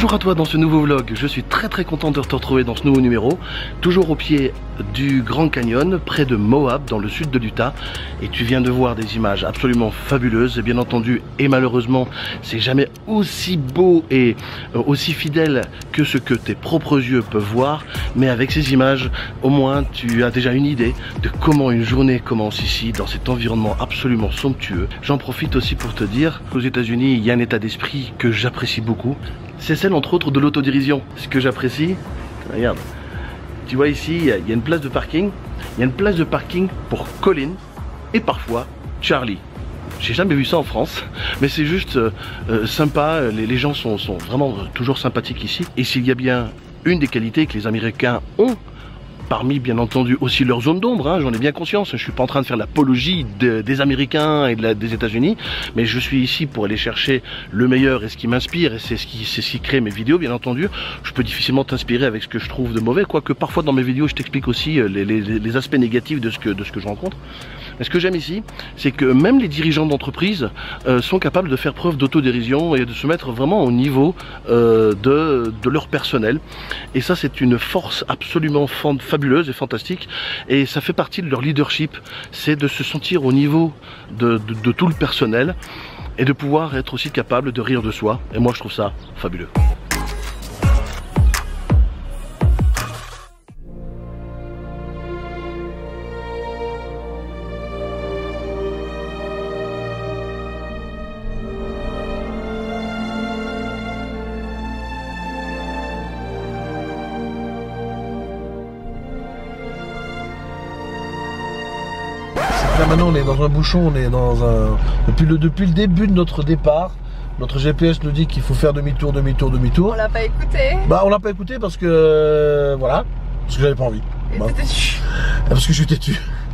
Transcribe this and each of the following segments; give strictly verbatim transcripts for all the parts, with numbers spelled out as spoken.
Bonjour à toi dans ce nouveau vlog, je suis très très content de te retrouver dans ce nouveau numéro, toujours au pied du Grand Canyon, près de Moab, dans le sud de l'Utah, et tu viens de voir des images absolument fabuleuses, et bien entendu, et malheureusement, c'est jamais aussi beau et aussi fidèle que ce que tes propres yeux peuvent voir, mais avec ces images, au moins tu as déjà une idée de comment une journée commence ici, dans cet environnement absolument somptueux. J'en profite aussi pour te dire qu'aux États-Unis, il y a un état d'esprit que j'apprécie beaucoup. C'est celle entre autres de l'autodérision. Ce que j'apprécie, regarde, tu vois ici, il y, y a une place de parking, il y a une place de parking pour Colin et parfois Charlie. J'ai jamais vu ça en France, mais c'est juste euh, euh, sympa, les, les gens sont, sont vraiment toujours sympathiques ici. Et s'il y a bien une des qualités que les Américains ont, parmi bien entendu aussi leur zone d'ombre, hein, j'en ai bien conscience, je suis pas en train de faire l'apologie de, des Américains et de la, des États-Unis, mais je suis ici pour aller chercher le meilleur et ce qui m'inspire, et c'est ce qui, c'est ce qui crée mes vidéos bien entendu. Je peux difficilement t'inspirer avec ce que je trouve de mauvais, quoique parfois dans mes vidéos je t'explique aussi les, les, les aspects négatifs de ce que, de ce que je rencontre. Mais ce que j'aime ici, c'est que même les dirigeants d'entreprise euh, sont capables de faire preuve d'autodérision et de se mettre vraiment au niveau euh, de, de leur personnel. Et ça, c'est une force absolument fabuleuse et fantastique. Et ça fait partie de leur leadership, c'est de se sentir au niveau de, de, de tout le personnel et de pouvoir être aussi capable de rire de soi. Et moi, je trouve ça fabuleux. Là maintenant on est dans un bouchon, on est dans un... Depuis le, depuis le début de notre départ, notre G P S nous dit qu'il faut faire demi-tour, demi-tour, demi-tour. On l'a pas écouté. Bah on l'a pas écouté parce que... Euh, voilà, parce que j'avais pas envie. Et bah. t'es têtu. Parce que je suis têtu.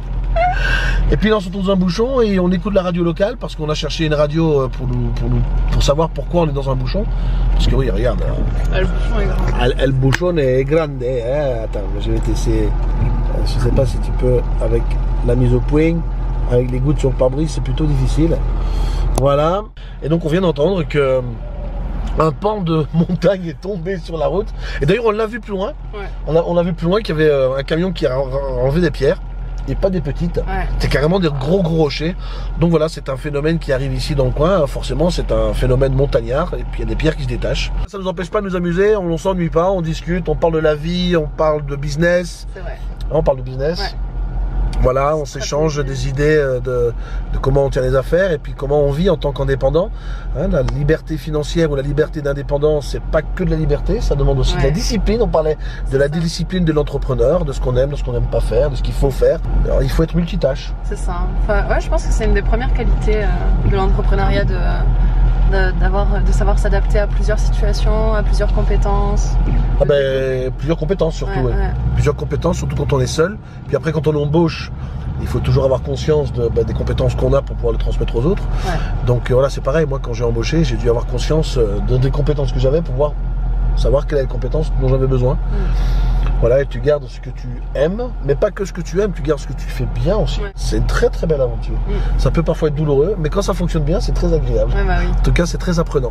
Et puis là on se retrouve dans un bouchon et on écoute la radio locale parce qu'on a cherché une radio pour, nous, pour, nous, pour savoir pourquoi on est dans un bouchon. Parce que oui, regarde. Ah, le bouchon est grand. El, el bouchon est grande. Hein. Attends, je vais t'essayer. Je sais pas si tu peux, avec la mise au point, avec les gouttes sur le pare-brise, c'est plutôt difficile. Voilà. Et donc on vient d'entendre que un pan de montagne est tombé sur la route. Et d'ailleurs on l'a vu plus loin. Ouais. On a, on a vu plus loin qu'il y avait un camion qui a enlevé des pierres. Et pas des petites, ouais. C'est carrément des gros gros rochers. Donc voilà, c'est un phénomène qui arrive ici dans le coin. Forcément, c'est un phénomène montagnard. Et puis il y a des pierres qui se détachent. Ça ne nous empêche pas de nous amuser, on ne s'ennuie pas, on discute, on parle de la vie, on parle de business. C'est vrai. On parle de business. Ouais. Voilà, on s'échange des idées de, de comment on tient les affaires et puis comment on vit en tant qu'indépendant. Hein, la liberté financière ou la liberté d'indépendance, c'est pas que de la liberté, ça demande aussi ouais. de la discipline. On parlait de la discipline de l'entrepreneur, de ce qu'on aime, de ce qu'on n'aime pas faire, de ce qu'il faut faire. Alors il faut être multitâche. C'est ça. Enfin, ouais, je pense que c'est une des premières qualités euh, de l'entrepreneuriat de, de, d'avoir, de savoir s'adapter à plusieurs situations, à plusieurs compétences. Ah ben, plusieurs compétences surtout. Ouais, ouais. Ouais. Plusieurs compétences, surtout quand on est seul. Puis après, quand on embauche, il faut toujours avoir conscience de, bah, des compétences qu'on a pour pouvoir les transmettre aux autres. Ouais. Donc euh, voilà, c'est pareil. Moi, quand j'ai embauché, j'ai dû avoir conscience euh, de, des compétences que j'avais pour pouvoir savoir quelles étaient les compétences dont j'avais besoin. Mm. Voilà, et tu gardes ce que tu aimes, mais pas que ce que tu aimes, tu gardes ce que tu fais bien aussi. Ouais. C'est une très très belle aventure. Mm. Ça peut parfois être douloureux, mais quand ça fonctionne bien, c'est très agréable. Ouais, bah oui. En tout cas, c'est très apprenant.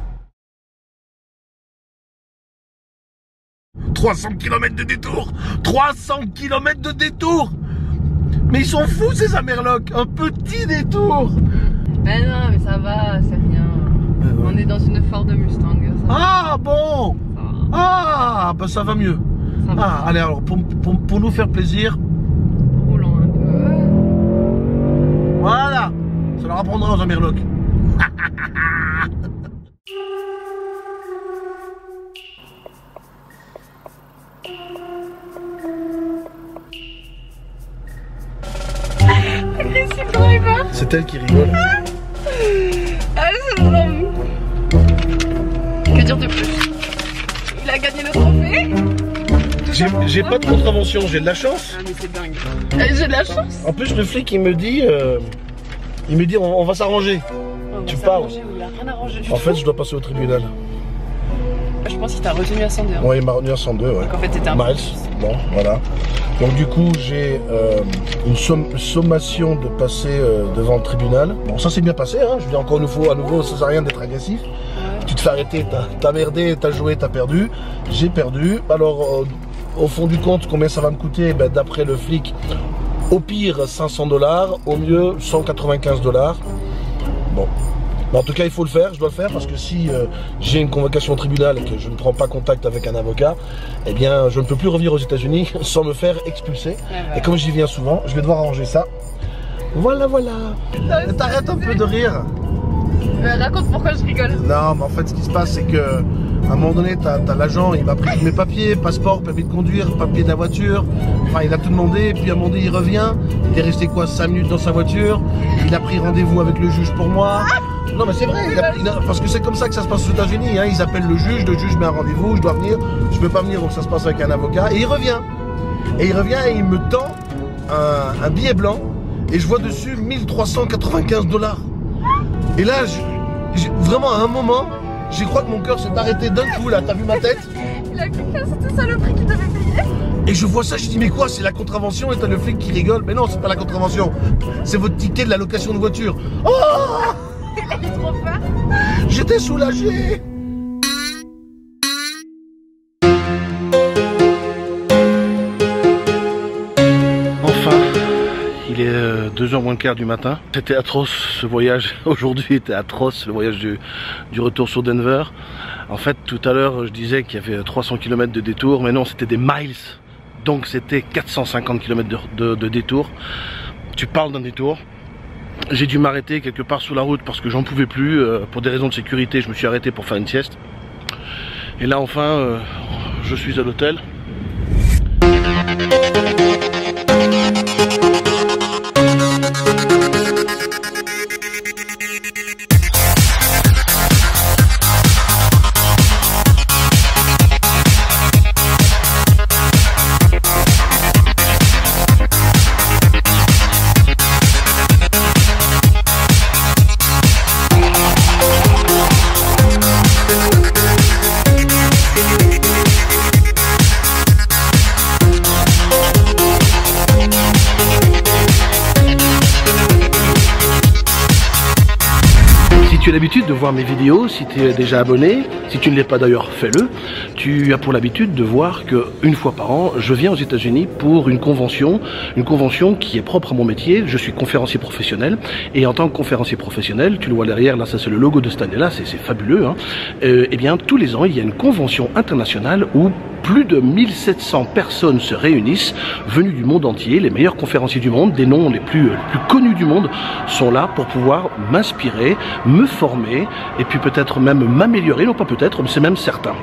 trois cents kilomètres de détour trois cents kilomètres de détour. Mais ils sont fous ces Amerlocs. Un petit détour. Ben non, mais ça va, c'est rien. Ben ouais. On est dans une Ford Mustang. Ah bon. Ah, bah ça va mieux. Ça va. Ah, allez, alors, pour, pour, pour nous faire plaisir. Roulons un peu. Voilà. Ça leur apprendra aux Amerlocs. C'est elle qui rigole. Ah, c'est drôle. Que dire de plus? Il a gagné le trophée. J'ai pas de contravention, j'ai de la chance. Ah mais c'est dingue. Euh, j'ai de la chance. En plus le flic il me dit, euh, il me dit on, on va s'arranger. Tu parles. Il a rien arrangé. En fait je dois passer au tribunal. Je pense qu'il t'a retenu à cent deux. Hein. Ouais, il m'a retenu à cent deux, ouais. Donc en fait t'étais un Miles. Bon, voilà. Donc du coup j'ai euh, une somm sommation de passer euh, devant le tribunal. Bon ça s'est bien passé, hein. Je dis encore une fois à nouveau, ça sert à rien d'être agressif. tu te fais arrêter, t'as merdé, t'as joué, t'as perdu. J'ai perdu. Alors, euh, au fond du compte, combien ça va me coûter? Ben, d'après le flic, au pire cinq cents dollars, au mieux cent quatre-vingt-quinze dollars. Bon. En tout cas, il faut le faire, je dois le faire parce que si euh, j'ai une convocation au tribunal et que je ne prends pas contact avec un avocat, eh bien, je ne peux plus revenir aux États-Unis sans me faire expulser. Ouais, ouais. Et comme j'y viens souvent, je vais devoir arranger ça. Voilà, voilà. T'arrêtes un peu de rire. Euh, raconte pourquoi je rigole. Non, mais en fait, ce qui se passe, c'est que à un moment donné, t'as as, l'agent, il m'a pris tous mes papiers, passeport, permis de conduire, papier de la voiture. Enfin, il a tout demandé, et puis à un moment donné, il revient. Il est resté quoi, cinq minutes dans sa voiture. Il a pris rendez-vous avec le juge pour moi. Non mais c'est vrai, il a, il a, parce que c'est comme ça que ça se passe aux États-Unis, hein. Ils appellent le juge, le juge met un rendez-vous, je dois venir, je peux pas venir, donc ça se passe avec un avocat, et il revient. Et il revient et il me tend un, un billet blanc, et je vois dessus mille trois cent quatre-vingt-quinze dollars. Et là, je, je, vraiment à un moment, j'y crois que mon cœur s'est arrêté d'un coup, là, t'as vu ma tête? Il a cru que c'était ça le prix qu'il devait payer. Et je vois ça, je dis mais quoi, c'est la contravention? Et t'as le flic qui rigole, mais non, c'est pas la contravention, c'est votre ticket de la location de voiture. Oh! Il a eu trop peur. J'étais soulagé. Enfin, il est deux heures moins le quart du matin. C'était atroce ce voyage. Aujourd'hui était atroce, le voyage du, du retour sur Denver. En fait, tout à l'heure, je disais qu'il y avait trois cents kilomètres de détour, mais non, c'était des miles. Donc c'était quatre cent cinquante kilomètres de, de, de détour. Tu parles d'un détour. J'ai dû m'arrêter quelque part sous la route parce que j'en pouvais plus. Euh, pour des raisons de sécurité, je me suis arrêté pour faire une sieste. Et là, enfin, euh, je suis à l'hôtel. Tu as l'habitude de voir mes vidéos, si tu es déjà abonné, si tu ne l'es pas d'ailleurs, fais-le. Tu as pour l'habitude de voir qu'une fois par an, je viens aux États-Unis pour une convention, une convention qui est propre à mon métier. Je suis conférencier professionnel et en tant que conférencier professionnel, tu le vois derrière, là ça c'est le logo de cette année-là, c'est fabuleux. Hein. Euh, et bien tous les ans, il y a une convention internationale où plus de mille sept cents personnes se réunissent, venues du monde entier, les meilleurs conférenciers du monde, des noms les plus, les plus connus du monde, sont là pour pouvoir m'inspirer, me former, et puis peut-être même m'améliorer, non pas peut-être, mais c'est même certain.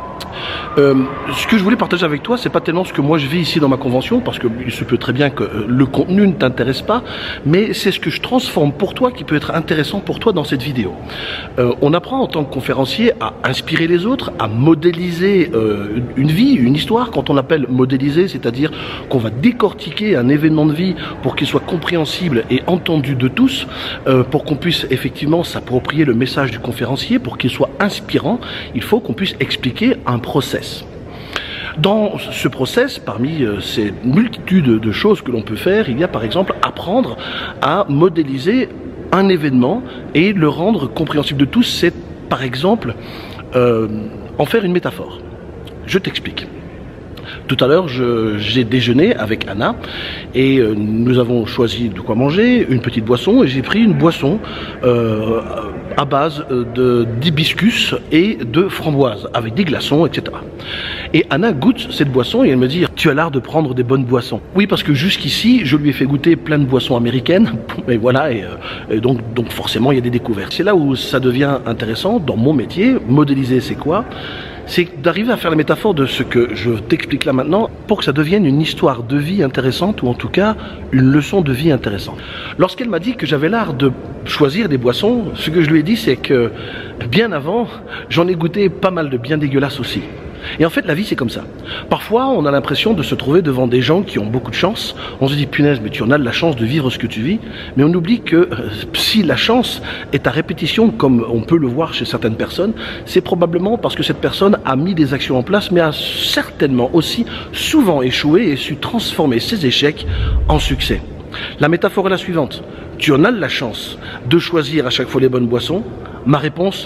Euh, ce que je voulais partager avec toi, c'est pas tellement ce que moi je vis ici dans ma convention, parce que il se peut très bien que euh, le contenu ne t'intéresse pas, mais c'est ce que je transforme pour toi qui peut être intéressant pour toi dans cette vidéo. Euh, on apprend en tant que conférencier à inspirer les autres, à modéliser euh, une vie, une histoire. Quand on appelle modéliser, c'est-à-dire qu'on va décortiquer un événement de vie pour qu'il soit compréhensible et entendu de tous, euh, pour qu'on puisse effectivement s'approprier le message du conférencier, pour qu'il soit inspirant, il faut qu'on puisse expliquer un process. Dans ce process, parmi euh, ces multitudes de choses que l'on peut faire, il y a par exemple apprendre à modéliser un événement et le rendre compréhensible de tous. C'est par exemple euh, en faire une métaphore. Je t'explique. Tout à l'heure, j'ai déjeuné avec Anna et euh, nous avons choisi de quoi manger, une petite boisson, et j'ai pris une boisson euh, à base d'hibiscus et de framboises, avec des glaçons, et cetera. Et Anna goûte cette boisson et elle me dit « Tu as l'art de prendre des bonnes boissons. » Oui, parce que jusqu'ici, je lui ai fait goûter plein de boissons américaines, et voilà, et, et donc, donc forcément, il y a des découvertes. C'est là où ça devient intéressant, dans mon métier, modéliser c'est quoi ? C'est d'arriver à faire la métaphore de ce que je t'explique là maintenant pour que ça devienne une histoire de vie intéressante ou en tout cas une leçon de vie intéressante. Lorsqu'elle m'a dit que j'avais l'art de choisir des boissons, ce que je lui ai dit c'est que bien avant, j'en ai goûté pas mal de bien dégueulasses aussi. Et en fait, la vie, c'est comme ça. Parfois, on a l'impression de se trouver devant des gens qui ont beaucoup de chance. On se dit, punaise, mais tu en as de la chance de vivre ce que tu vis. Mais on oublie que euh, si la chance est à répétition, comme on peut le voir chez certaines personnes, c'est probablement parce que cette personne a mis des actions en place, mais a certainement aussi souvent échoué et su transformer ses échecs en succès. La métaphore est la suivante. Tu en as de la chance de choisir à chaque fois les bonnes boissons. Ma réponse,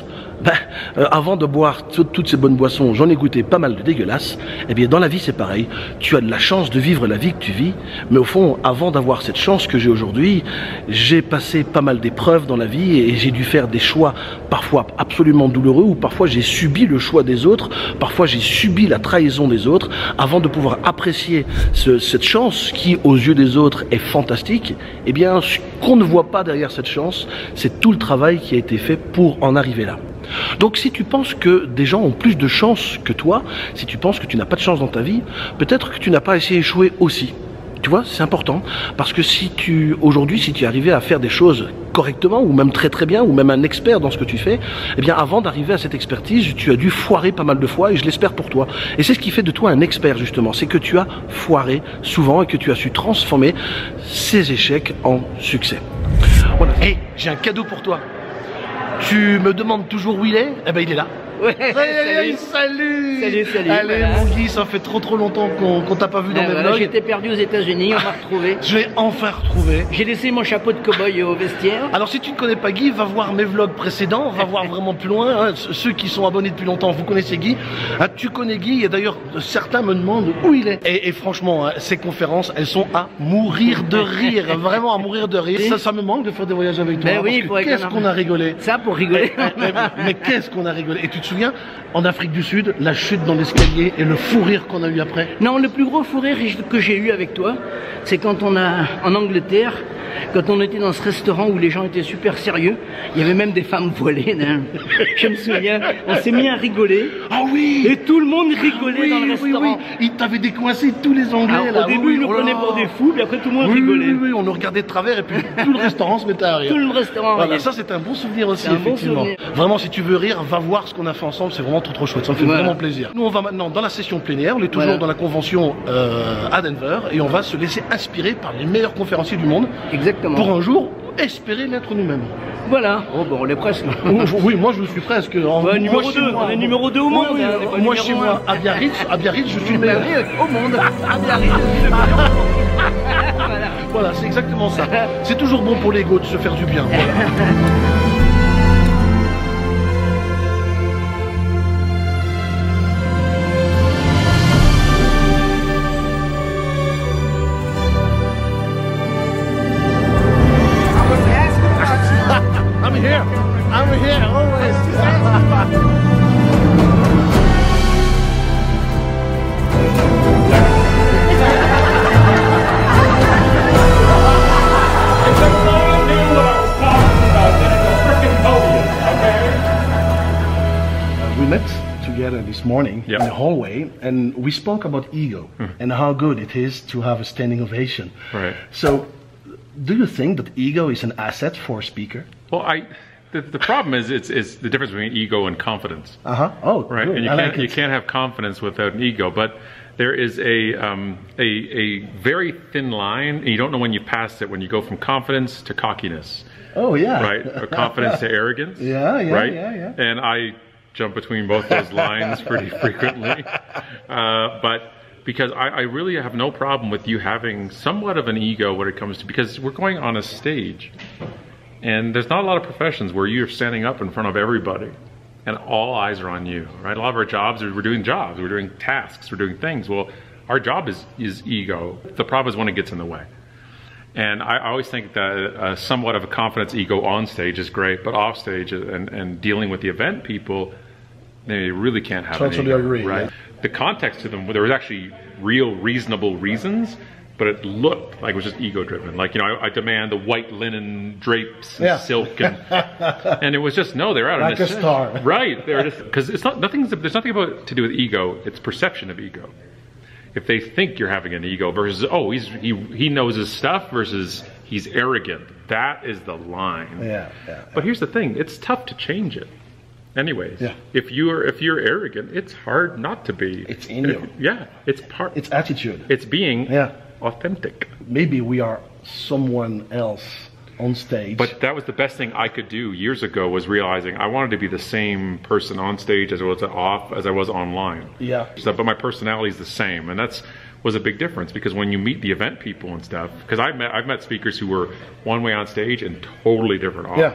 Ben, euh, avant de boire tout, toutes ces bonnes boissons, j'en ai goûté pas mal de dégueulasses. Eh bien, dans la vie, c'est pareil. Tu as de la chance de vivre la vie que tu vis. Mais au fond, avant d'avoir cette chance que j'ai aujourd'hui, j'ai passé pas mal d'épreuves dans la vie et j'ai dû faire des choix parfois absolument douloureux ou parfois j'ai subi le choix des autres, parfois j'ai subi la trahison des autres avant de pouvoir apprécier ce, cette chance qui, aux yeux des autres, est fantastique. Eh bien, ce qu'on ne voit pas derrière cette chance, c'est tout le travail qui a été fait pour en arriver là. Donc si tu penses que des gens ont plus de chance que toi, si tu penses que tu n'as pas de chance dans ta vie, peut-être que tu n'as pas essayé d'échouer aussi. Tu vois, c'est important, parce que si tu, aujourd'hui, si tu arrivais à faire des choses correctement, ou même très très bien, ou même un expert dans ce que tu fais, eh bien avant d'arriver à cette expertise, tu as dû foirer pas mal de fois, et je l'espère pour toi. Et c'est ce qui fait de toi un expert, justement, c'est que tu as foiré souvent, et que tu as su transformer ces échecs en succès. Voilà. Hey, j'ai un cadeau pour toi. Tu me demandes toujours où il est? Eh ben il est là. Ouais, hey, salut. salut. Salut, salut. Allez, Voilà. mon Guy, ça fait trop trop longtemps qu'on qu'on t'a pas vu dans Ah, mes voilà, vlogs. J'étais perdu aux États-Unis, on m'a retrouvé. Je l'ai enfin retrouvé. J'ai laissé mon chapeau de cow-boy au vestiaire. Alors si tu ne connais pas Guy, va voir mes vlogs précédents, va voir vraiment plus loin. Hein. Ceux qui sont abonnés depuis longtemps, vous connaissez Guy. Hein, tu connais Guy et d'ailleurs certains me demandent où il est. Et, et franchement, hein, ces conférences, elles sont à mourir de rire, vraiment à mourir de rire. Ça, ça me manque de faire des voyages avec toi. Ben oui, parce que pour qu'est-ce qu'on a rigolé. Ça pour rigoler. mais mais qu'est-ce qu'on a rigolé. Et tu te souviens, en Afrique du Sud, la chute dans l'escalier et le fou rire qu'on a eu après. Non, le plus gros fou rire que j'ai eu avec toi, c'est quand on a, en Angleterre, quand on était dans ce restaurant où les gens étaient super sérieux, il y avait même des femmes voilées. Hein. Je me souviens, on s'est mis à rigoler. Ah oui. Et tout le monde rigolait oui, dans le oui, restaurant. oui. Ils t'avaient décoincé tous les Anglais. Alors, là. au début, oui, ils nous oh là prenaient là. pour des fous, puis après tout le monde Oui, rigolait. oui, oui, on nous regardait de travers et puis tout le restaurant se mettait à rire. Tout le restaurant Voilà, riait. ça c'est un bon souvenir aussi, C'est un bon effectivement. souvenir. Vraiment, si tu veux rire, va voir ce qu'on a fait ensemble, c'est vraiment trop trop chouette, ça me fait Voilà. vraiment plaisir. Nous on va maintenant dans la session plénière, on est toujours Voilà. dans la convention euh, à Denver et on va se laisser inspirer par les meilleurs conférenciers du monde Exactement. pour un jour espérer l'être nous-mêmes. Voilà. Oh, bon, on est presque. Oui, moi je suis presque. En, Ouais, numéro moi, chez deux, moi, on est numéro deux au monde, Oui, oui, hein, on est pas moi numéro chez un. moi, à Biarritz, à Biarritz, je suis le meilleur. Au monde. À Biarritz, je suis le meilleur. Voilà. Voilà, c'est exactement ça. C'est toujours bon pour l'ego de se faire du bien. Voilà. I'm here. I'm here always. We met together this morning Yeah. in the hallway and we spoke about ego and how good it is to have a standing ovation. Right. So, do you think that ego is an asset for a speaker? Well, I the, the problem is it's it's the difference between ego and confidence, Uh-huh. Oh, right? good. And you I can't like you it. can't have confidence without an ego, but there is a um, a a very thin line, and you don't know when you pass it when you go from confidence to cockiness, Oh, yeah. right? Or confidence to arrogance, Yeah, yeah, right? yeah, yeah. And I jump between both those lines pretty frequently, uh, but. Because I, I really have no problem with you having somewhat of an ego when it comes to, because we're going on a stage and there's not a lot of professions where you're standing up in front of everybody and all eyes are on you, right? A lot of our jobs are, we're doing jobs, we're doing tasks, we're doing things. Well, our job is, is ego. The problem is when it gets in the way. And I always think that uh, somewhat of a confidence ego on stage is great, but off stage and, and dealing with the event people, they really can't have Totally an ego, agree, right? yeah. The context to them, there was actually real, reasonable reasons, but it looked like it was just ego-driven. Like, you know, I, I demand the white linen drapes and Yeah. silk, and and it was just no, they're out Like of a star. right? They're just because it's not nothing's there's nothing about to do with ego. It's perception of ego. If they think you're having an ego versus oh he's he he knows his stuff versus he's arrogant, that is the line. Yeah, yeah. But here's the thing: it's tough to change it. Anyways, Yeah. if you're if you're arrogant, it's hard not to be. It's in you. Yeah, it's part. It's attitude. It's being Yeah. authentic. Maybe we are someone else on stage. But that was the best thing I could do years ago was realizing I wanted to be the same person on stage as I was off as I was online. Yeah. So, but my personality is the same, and that's was a big difference because when you meet the event people and stuff, because I've met I've met speakers who were one way on stage and totally different off. Yeah.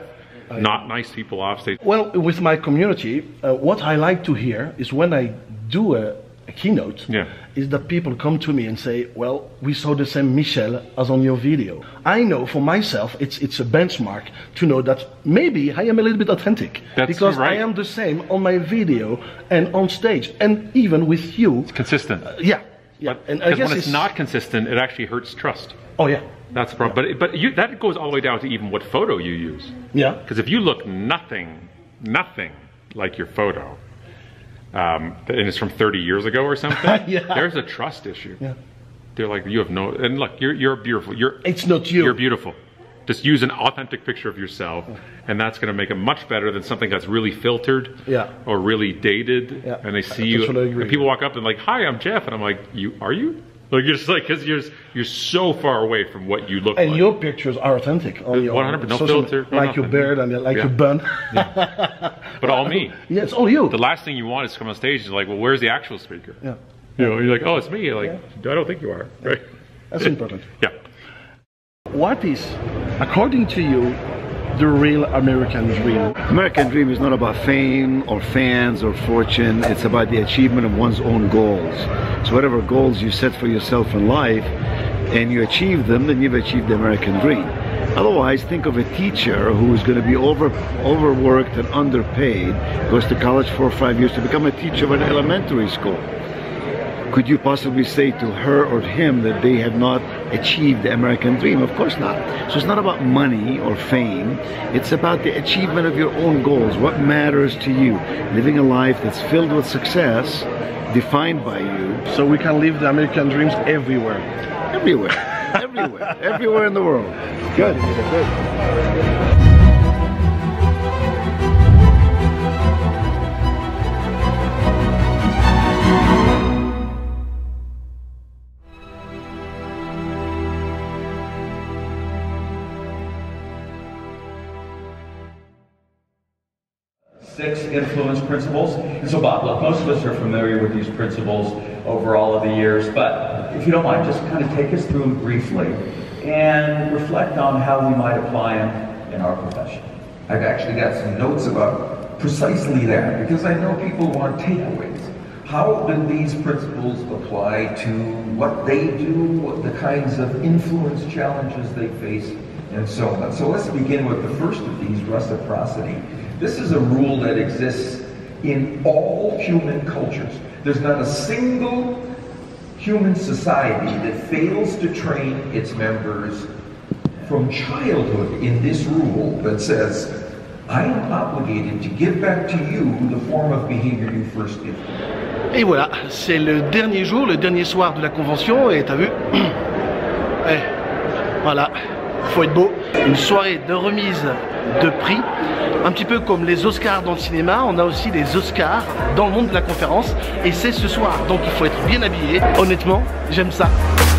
not nice people off stage. Well, with my community, uh, what I like to hear is when I do a, a keynote, yeah. is that people come to me and say, well, we saw the same Michel as on your video. I know for myself, it's it's a benchmark to know that maybe I am a little bit authentic. That's because right. I am the same on my video and on stage, and even with you. It's consistent. Uh, yeah. Yeah. But, and I guess when it's, it's not consistent, it actually hurts trust. Oh yeah. That's the problem. Yeah. But but you, that goes all the way down to even what photo you use. Yeah. Because if you look nothing, nothing like your photo, um, and it's from thirty years ago or something, yeah. there's a trust issue. Yeah. They're like, you have no, and look, you're you're beautiful. You're It's not you. You're beautiful. Just use an authentic picture of yourself, and that's going to make it much better than something that's really filtered, yeah. or really dated. Yeah. And they see I you, totally agree. and people walk up and like, "Hi, I'm Jeff," and I'm like, "You are you?" Like you're just like, because you're you're so far away from what you look and like. And your pictures are authentic. On your one hundred percent, no social, filter, no like nothing. your beard and like yeah. your bun. Yeah. But all me. Yeah, it's all you. The last thing you want is to come on stage and like, well, where's the actual speaker? Yeah. You know, you're like, oh, it's me. You're like, yeah. I don't think you are. Right. That's important. Yeah. What is, according to you, the real American dream? American dream is not about fame or fans or fortune. It's about the achievement of one's own goals. So whatever goals you set for yourself in life and you achieve them, then you've achieved the American dream. Otherwise, think of a teacher who is going to be over overworked and underpaid, goes to college four or five years to become a teacher of an elementary school. Could you possibly say to her or him that they have not achieved the American dream? Of course not. So it's not about money or fame. It's about the achievement of your own goals. What matters to you? Living a life that's filled with success, defined by you. So we can live the American dreams everywhere. Everywhere. Everywhere. Everywhere in the world. Good. Good. Six influence principles. And so Bob, look, most of us are familiar with these principles over all of the years, but if you don't mind, just kind of take us through them briefly and reflect on how we might apply them in our profession. I've actually got some notes about precisely that, because I know people want takeaways. How do these principles apply to what they do, what the kinds of influence challenges they face, and so on. So let's begin with the first of these, reciprocity. This is a rule that exists in all human cultures. There's not a single human society that fails to train its members from childhood in this rule that says, I am obligated to give back to you the form of behavior you first gifted. Et voilà, c'est le dernier jour, le dernier soir de la convention, et t'as vu, eh, voilà, faut être beau. Une soirée de remise de prix, un petit peu comme les Oscars dans le cinéma, on a aussi les Oscars dans le monde de la conférence, et c'est ce soir, donc il faut être bien habillé. Honnêtement, j'aime ça.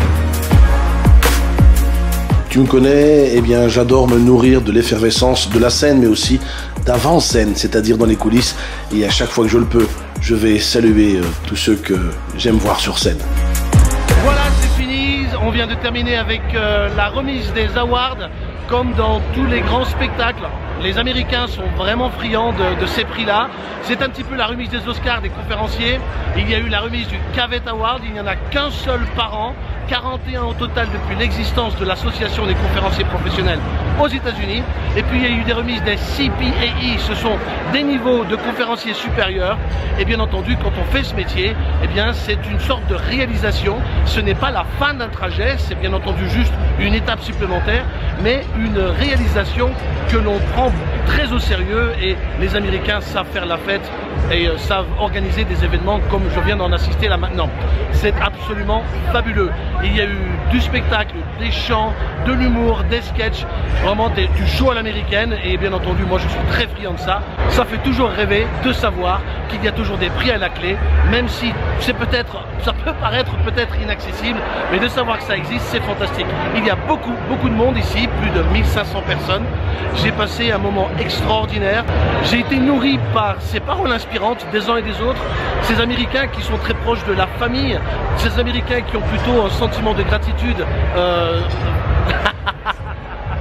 Tu me connais, eh bien j'adore me nourrir de l'effervescence de la scène, mais aussi d'avant-scène, c'est-à-dire dans les coulisses, et à chaque fois que je le peux, je vais saluer euh, tous ceux que j'aime voir sur scène. Voilà, c'est fini, on vient de terminer avec euh, la remise des awards. Comme dans tous les grands spectacles, les Américains sont vraiment friands de, de ces prix-là. C'est un petit peu la remise des Oscars des conférenciers. Il y a eu la remise du Cavett Award, il n'y en a qu'un seul par an, quarante et un au total depuis l'existence de l'association des conférenciers professionnels aux États-Unis. Et puis il y a eu des remises des C P A E, ce sont des niveaux de conférenciers supérieurs. Et bien entendu, quand on fait ce métier, eh bien c'est une sorte de réalisation. Ce n'est pas la fin d'un trajet, c'est bien entendu juste une étape supplémentaire, mais une réalisation que l'on prend très au sérieux, et les Américains savent faire la fête et euh, savent organiser des événements comme je viens d'en assister là maintenant. C'est absolument fabuleux. Il y a eu du spectacle, des chants, de l'humour, des sketchs, vraiment des, du show à l'américaine, et bien entendu moi je suis très friand de ça. Ça fait toujours rêver de savoir qu'il y a toujours des prix à la clé, même si c'est peut-être, ça peut paraître peut-être inaccessible, mais de savoir que ça existe, c'est fantastique. Il y a beaucoup, beaucoup de monde ici, plus de mille cinq cents personnes. J'ai passé un moment extraordinaire. J'ai été nourri par ces paroles inspirantes des uns et des autres, ces Américains qui sont très proches de la famille, ces Américains qui ont plutôt un sentiment de gratitude. Euh...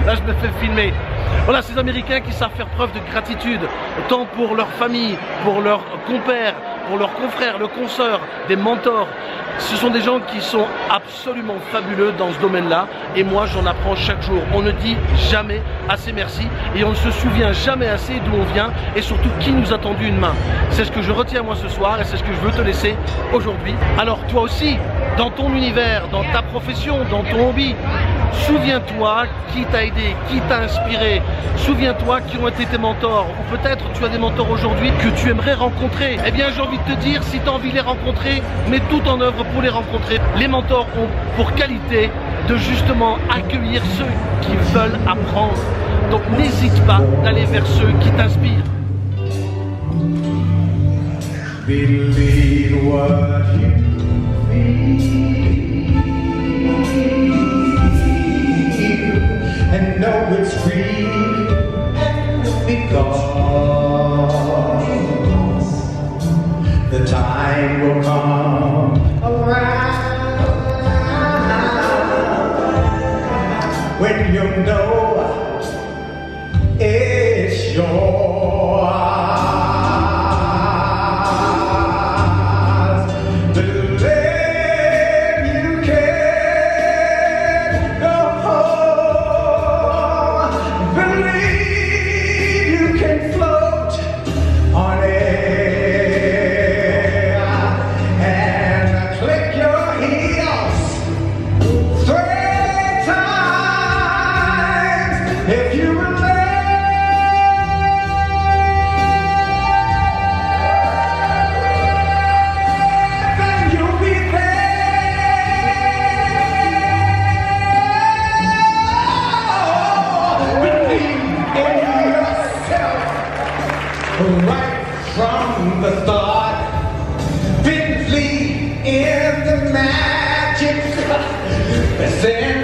Là, je me fais filmer. Voilà, ces Américains qui savent faire preuve de gratitude, tant pour leur famille, pour leurs compères, pour leurs confrères, leurs consoeurs, des mentors. Ce sont des gens qui sont absolument fabuleux dans ce domaine-là. Et moi, j'en apprends chaque jour. On ne dit jamais assez merci et on ne se souvient jamais assez d'où on vient et surtout qui nous a tendu une main. C'est ce que je retiens moi ce soir et c'est ce que je veux te laisser aujourd'hui. Alors toi aussi, dans ton univers, dans ta profession, dans ton hobby, souviens-toi qui t'a aidé, qui t'a inspiré. Souviens-toi qui ont été tes mentors. Ou peut-être tu as des mentors aujourd'hui que tu aimerais rencontrer. Eh bien, j'ai envie de te dire, si tu as envie de les rencontrer, mets tout en œuvre pour les rencontrer. Les mentors ont pour qualité de justement accueillir ceux qui veulent apprendre. Donc n'hésite pas d'aller vers ceux qui t'inspirent. Believe what you feel and know it's real because the time will come around when you know it's yours. Right from the start, believe in the magic that's in